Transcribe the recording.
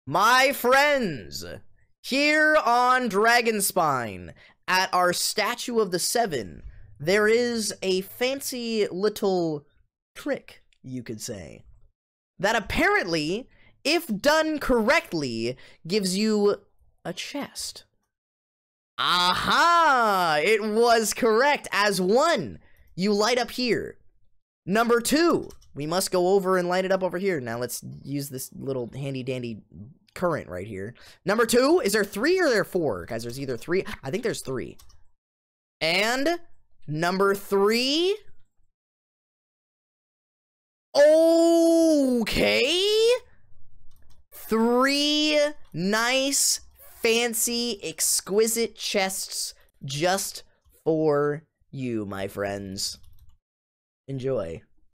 My friends, here on DragonSpine, at our Statue of the Seven, there is a fancy little trick, you could say, that apparently, if done correctly, gives you a chest. Aha! It was correct. As 1, you light up here. Number 2, we must go over and light it up over here. Now let's use this little handy-dandy current right here. Number 2, is there 3 or there 4? Guys, there's either 3. I think there's 3. And number 3. Okay. 3 nice, fancy, exquisite chests just for you, my friends. Enjoy.